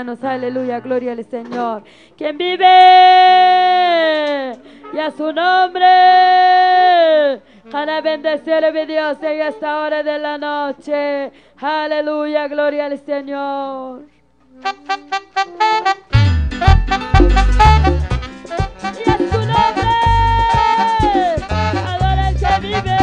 hermanos. Aleluya, gloria al Señor. ¿Quién vive? Y a su nombre. Para bendecir, mi Dios, en esta hora de la noche. Aleluya, gloria al Señor. Y a su nombre. Adora el que vive.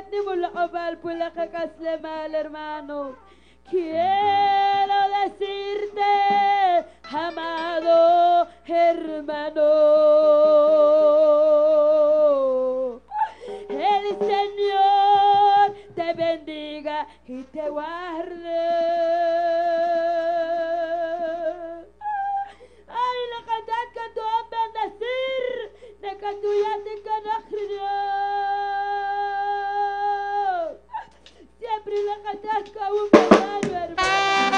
ni mulaqabal pula kakaslemal, hermanos. Quiero decirte, amado hermano, el Señor te bendiga y te guarde. Ay, la cantidad que tú has bendecir, de que tú ya te conoces. Siempre la cantidad que un verdadero hermano.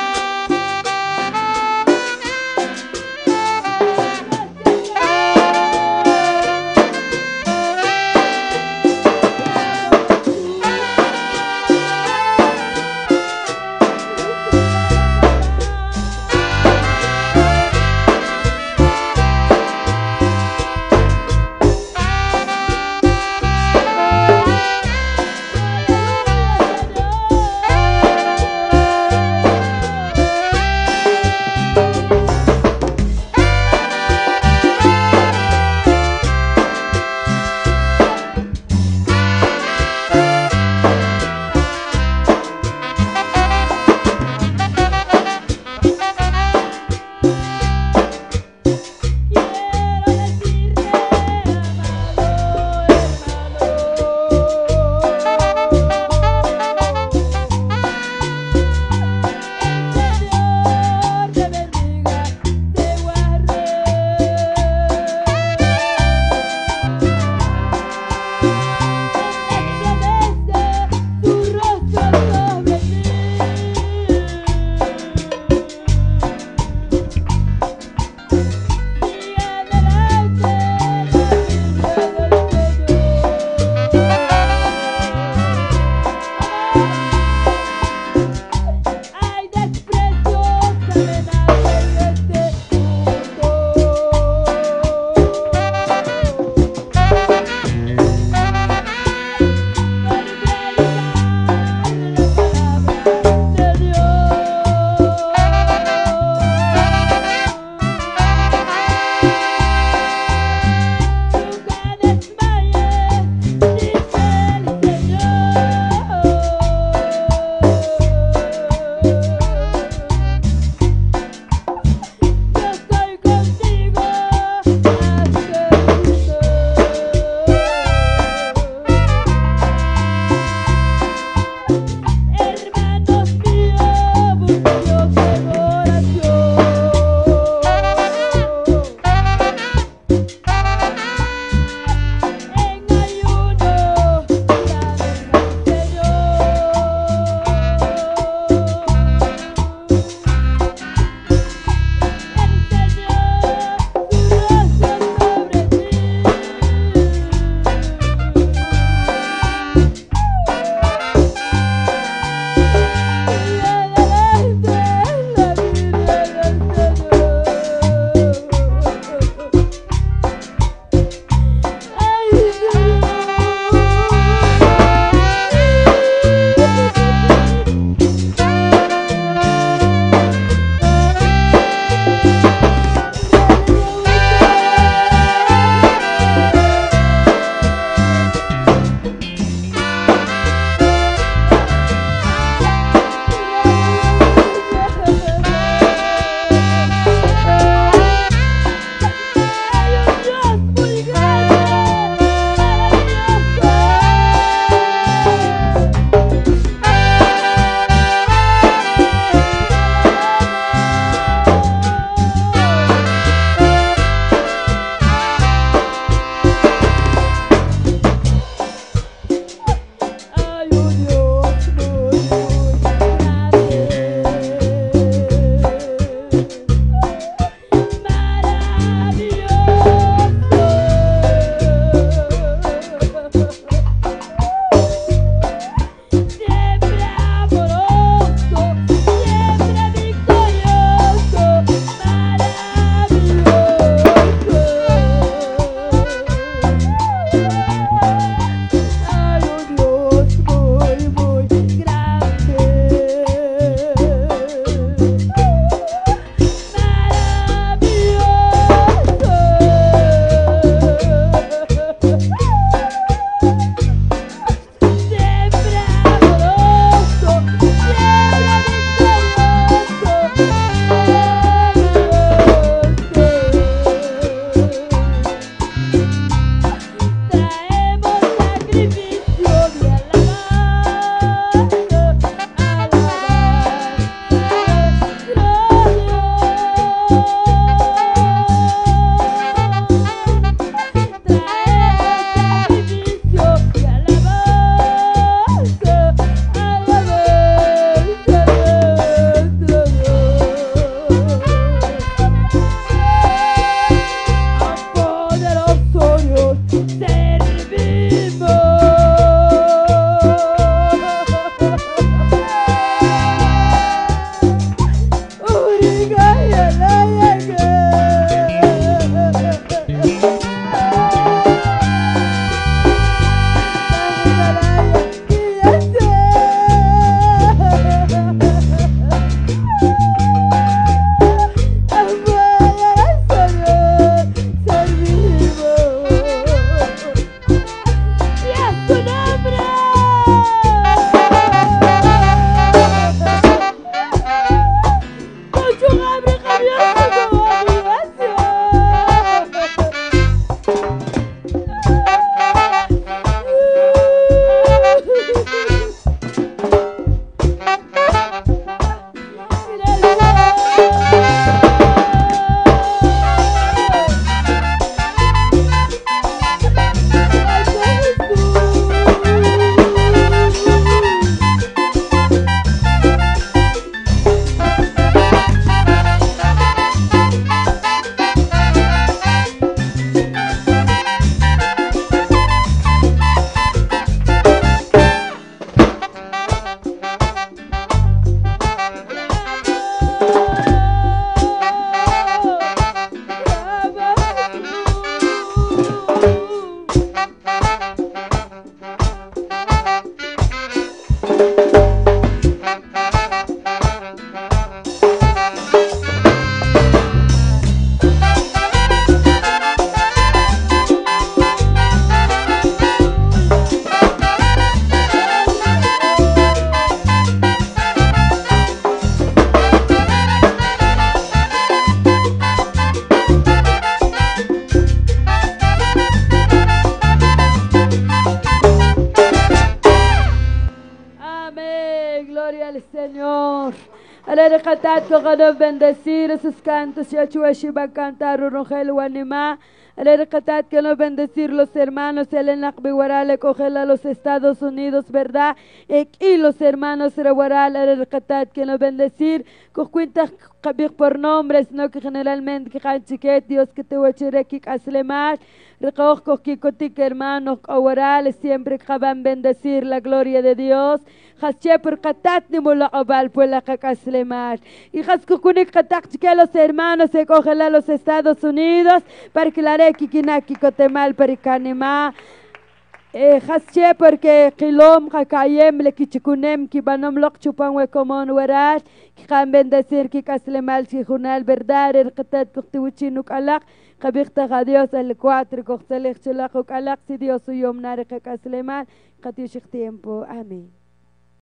Ale catat que gano bendecir esos cantos y achuashi va a cantar Rongel Wanima. Ale catat que no bendecir los hermanos Elena Biwarale cogela a los Estados Unidos, ¿verdad? Y los hermanos Rewaral ale catat que no bendecir con cuentas por nombres, no que generalmente que han chiquet Dios que te huachere que aslemas. Recojo que cotique hermanos orales siempre que van a bendecir la gloria de Dios. Hasche por catat ni mola abal pues la cacaslemar. Y hasco kunik catat que los hermanos se cogen a los Estados Unidos para que la requi kinaki cotemal para canima. Hasche porque kilom hakayem le kichikunem ki banom lok chupan we komon werash ki kan bendecir ki caslemal si junal verdad el catat kuchtinuk alak. Kabirta a Dios el 4 coxtelech chelach alak si Dios yom nare caslemal. Catiushik tiempo. Amén.